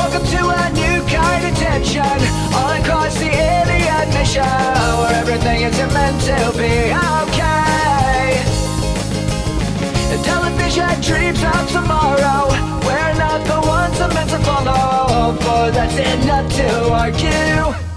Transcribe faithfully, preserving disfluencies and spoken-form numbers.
Welcome to a new kind of tension, all across the alien mission, where everything isn't meant to be okay. The television dreams of tomorrow, where not the ones are meant to follow, for that's enough to argue.